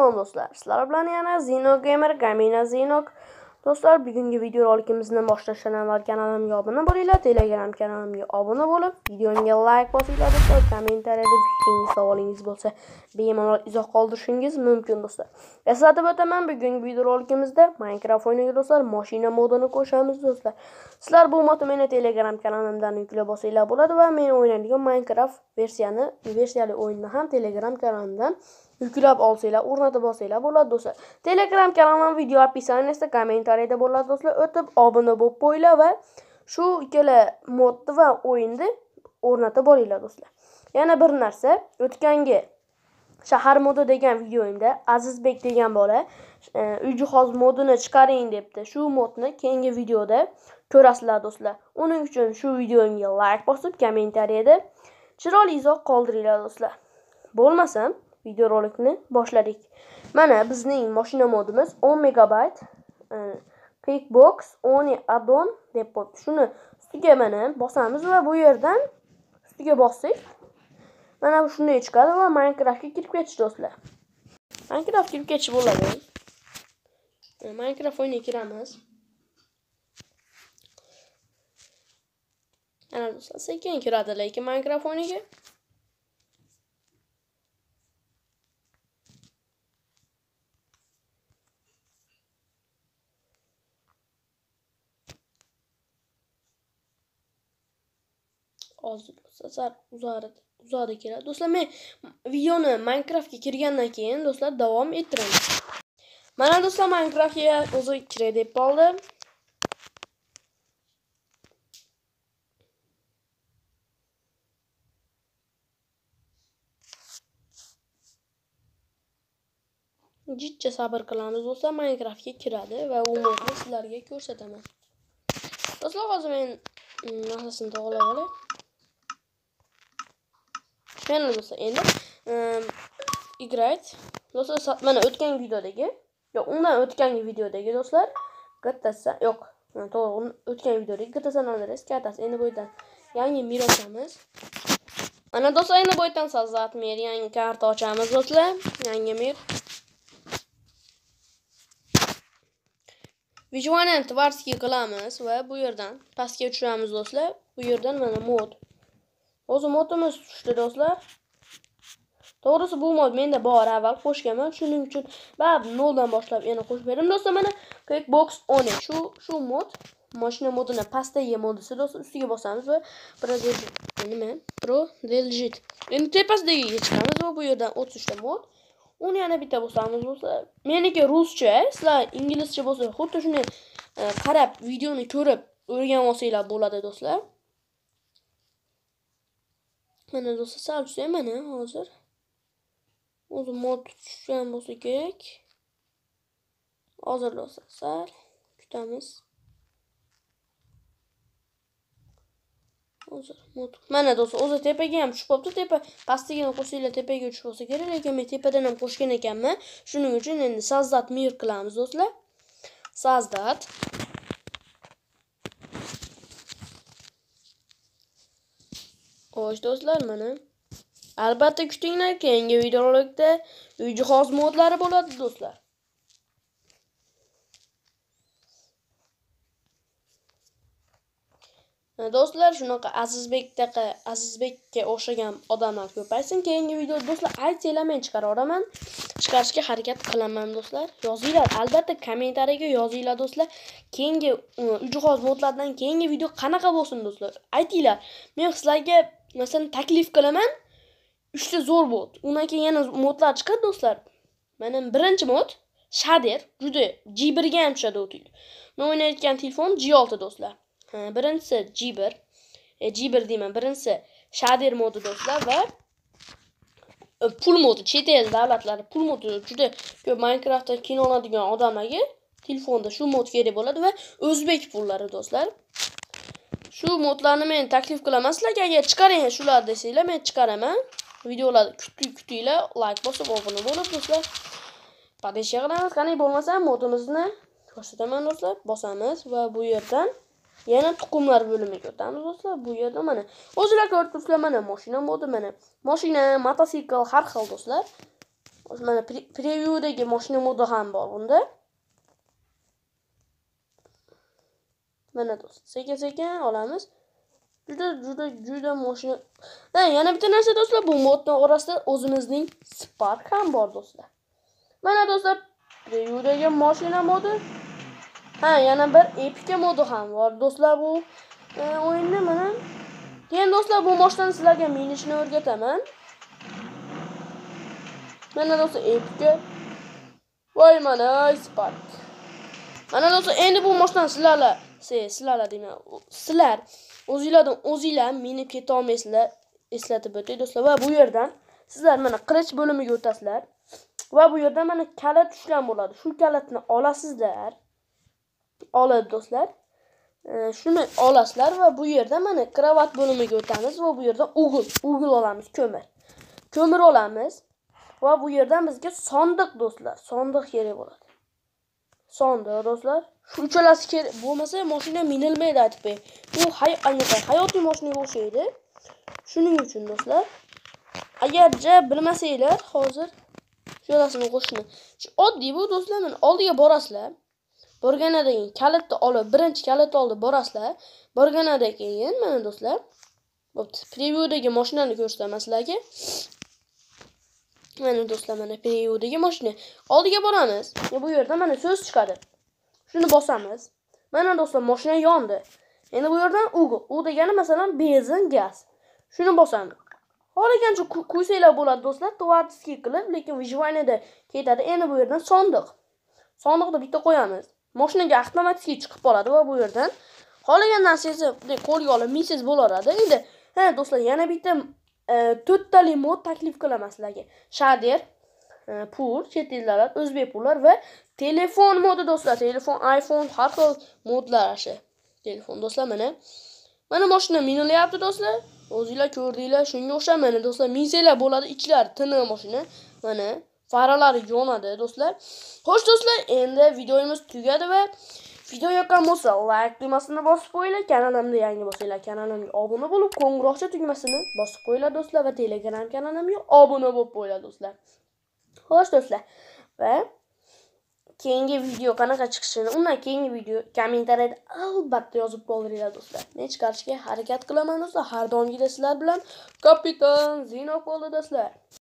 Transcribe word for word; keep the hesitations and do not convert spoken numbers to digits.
Salom do'stlar. Sizlar bilan yana Zino Gamer Gamina Zino. Do'stlar, bugungi videorolikimizni boshlashdan avval kanalimga obuna bo'linglar, Telegram kanalimga obuna bo'lib, videomga like bosinglar do'stlar. Kommentariyada fikringiz, savolingiz bo'lsa, bemalol izoh qoldirishingiz mumkin do'stlar. Eslatib o'taman, bugungi videorolikimizda Minecraft o'yiniga do'stlar mashina modini qo'shamiz do'stlar. Sizlar bu modni meni Telegram kanalimdan yuklab olsanglar bo'ladi va men o'ynaydigan Minecraft versiyani, versiyali o'yinni ham Telegram kanalimdan yüklab olsanglar, o'rnatib olsanglar bo'ladi do'stlar. Telegram kanalim video описаниесida, kommentariyada bo'ladi do'stlar. O'tib obuna bo'lib qo'yinglar va shu ikkala modni va o'yinni o'rnatib olinglar do'stlar. Yana bir narsa, o'tgangi shahar modi degan videoimda Azizbek degan bola uy jihoz modini chiqaring debdi. Shu modni keyingi videoda ko'rasizlar do'stlar. Uning uchun shu videomga like bosib, kommentariyada chiroyli izoh qoldiringlar do'stlar. Bo'lmasam videorolikni boshladik. Mana bizning mashina modimiz o'n megabayt Quickbox o'n addon deb qo'yibdi. Shuni ustiga mana bosamiz va bu yerdan ustiga bossak, mana shunday chiqadi va Minecraftga kirib ketish do'stlar. Minecraft kirib ketish bo'ladi. Minecraft o'yiniga kiramiz. Ana do'stlar, sekin kiradi lekin Minecraft o'yiniga. Hozir do'stlar uzadi, uzadi keladi. Do'stlar, men videoni Minecraftga kirgandan keyin do'stlar davom ettiraman. Mana do'stlar, Minecraftga o'zi kiray deb qoldi. Jidcha sabr qilamiz do'stlar, Minecraftga kiradi va u modni sizlarga ko'rsataman. Do'stlar, hozir men narsasini to'g'rilab olay. Mana do'stlar, endi играть. Do'stlar, mana o'tgan videodagi, yo'q, undan o'tgangi videodagi do'stlar, kattasi, yo'q, to'g'ri, o'tgan videodagi G T A San Andreas kartasi. Endi bu yerdan yangi mir ochamiz. Mana do'stlar, endi bu yerdan so'zat mir, yangi karta ochamiz do'stlar, yangi mir. Visualni tvarskiy qilamiz va bu yerdan pastga tushiramiz do'stlar. Bu yerdan mana mod. O'zi modimiz tushdi do'stlar. To'g'risi bu mod menda bor, avval qo'shganman, shuning uchun va noldan boshlab yana qo'shib berdim do'stlar. Mana Quickbox o'n shu shu mod, mashina modini pastdagi modisi do'stlar, ustiga bosamiz va nima? Pro Deljit. Endi tepasidagiga chiqamiz va bu yerdan o'ttiz uch ta mod. Uni yana bitta bosamiz do'stlar. Meniki ruscha, sizlar inglizcha bo'lsa, xuddi shuni qarab, videoni ko'rib o'rganib olsanglar bo'ladi do'stlar. Mana do'stlar, sal tushsam mana hozir. O'zi mod tushgan bo'lsa kerak. Hozir do'stlar, sal kutamiz. Hozir mod. Mana do'stlar, o'zi tepaga ham tushib qolibdi. Tepa pastligini qo'shsanglar tepaga tushib olsa kerak, lekin men tepadan ham qo'shgan ekanman. Shuning uchun endi so'zat mir qilamiz do'stlar. So'zat. Xo'sh do'stlar, mana. Albatta kutinglar, keyingi videorolikda uy jihoz modlari bo'ladi do'stlar. Do'stlar, shunaqa Azizbekdaqa Azizbekka o'xshagan odamlar ko'paysin. Keyingi video do'stlar, aytsanglar men chiqaraman. Chiqarishga harakat qilaman do'stlar. Yozinglar, albatta kommentariyaga yozinglar do'stlar. Keyingi uy jihoz modlardan keyingi video qanaqa bo'lsin do'stlar? Aytinglar. Men sizlarga masalan taklif qilaman. uch ta zo'r mod. Undan keyin yana modlar chiqadi do'stlar. Mana birinchi mod Shader, juda G bir ga ham tushadi o'tiydi. Men o'ynayotgan telefon G olti do'stlar. Ha, birinchisi G bir, e, G bir deyman, birinchisi Shader modi do'stlar va pul modi, chet el davlatlari pul modi juda ko'p Minecraftda kino oladigan odamlarga telefonda shu mod kerak bo'ladi va o'zbek pullari do'stlar. Shu modlarni men taklif qilaman sizlarga, agar chiqaring shular desanglar men chiqaraman. Videolarni kutinglar, like bosib obuna bo'lib do'stlar. Podeshga qilamiz, qani bo'lmasa modimizni ko'rsataman do'stlar. Bosamiz va bu yerdan yana tuqumlar bo'limiga o'tamiz do'stlar. Bu yerda mana o'zingizlar ko'rib turibsizlar, mana mashina modi, mana mashina, motosikl har xil do'stlar. Mana previewdagi mashina modi ham bor bunda. Mana do'st, sekin-sekin olamiz. Juda juda juda mashina. Ha, yana bitta narsa do'stlar, bu modning orasida o'zimizning Spark ham bor do'stlar. Mana do'stlar, previewdagi mashina modi. Ha, yana bir Epic modi ham bor do'stlar bu e, o'yinda mana. Keyin do'stlar bu mashinani sizlarga minishni o'rgataman. Mana do'stlar Epic. Voy mana Spark. Mana do'stlar, endi bu mashinani sizlarga, sizlarga deyman, sizlar o'zingizlardan o'zingizlar minib keta olmaysizlar, eslatib o'tay do'stlar. Va bu yerdan sizlar mana qilich bo'limiga o'tasizlar. Va bu yerda mana kalit tushgan bo'ladi. Shu kalitni olasizlar. Oladi do'stlar. E, shuni olasizlar va bu yerda mana kravat bo'limiga o'tamiz va bu yerda o'g'il, o'g'il olamiz, ko'mir. Ko'mir olamiz va bu yerdan bizga sondiq do'stlar, sondiq kerak bo'ladi. Sondiq do'stlar. Shu uchalasi kerak bo'lmasa mashina minilmaydi aytib qo'y. Bu hayotiy mashinaga o'xshaydi. Shuning uchun do'stlar, agarcha bilmasanglar, hozir shularni qo'shni. Oddiy bu do'stlar, men oldiga borasizlar. Borgandan keyin kalitni olib, birinchi kalitni olib borasizlar. Borgandan keyin mana do'stlar, bo'pti. Previewdagi mashinani ko'rsataman sizlarga. Mana do'stlar, mana previewdagi mashina. Oldiga boramiz. Bu yerda mana so'z chiqadi. Shuni bosamiz. Mana do'stlar, mashina yondi. Endi bu yerdan U. U degani masalan benzin, gaz. Shuni bosamiz. Xohlagancha qo'ysanglar bo'ladi do'stlar, to'g'ri qilib, lekin vijvaniyada ketadi. Endi bu yerdan sondiq. Sondiqni bitta qo'yamiz. Mashinaga avtomatik chiqib qoladi va bu yerdan xohlagan narsangizni bunday qo'lga olib minsiz bo'laveradi. Endi ha do'stlar, yana bitta to'rttali mod taklif qilaman sizlarga. Shader, pul, chet ellar, o'zbek pullar va telefon modi do'stlar. Telefon, iPhone, har xil modlar ashi. Telefon do'stlar, mana. Mana mashina minilyapti do'stlar. O'zingizlar ko'rdinglar, shunga o'xshab mana do'stlar, minsanglar bo'ladi, ichlari tiniq mashina. Mana faralari yonadi do'stlar. Xo'sh do'stlar, endi videomiz tugadi va video yoqqan bo'lsa, like tugmasini bosib qo'yinglar. Kanalimga yangi bo'lsanglar, kanalimga obuna bo'lib, qo'ng'iroqcha tugmasini bosib qo'yinglar do'stlar va Telegram kanalimga obuna bo'lib qo'yinglar do'stlar. Xo'sh do'stlar, va keyingi video qanaqa chiqishini, undan keyingi video kommentariyada albatta yozib qoldiringlar do'stlar. Men chiqarishga harakat qilaman do'stlar. Har doimgidek sizlar bilan Kapitan Zinok bo'ldi do'stlar.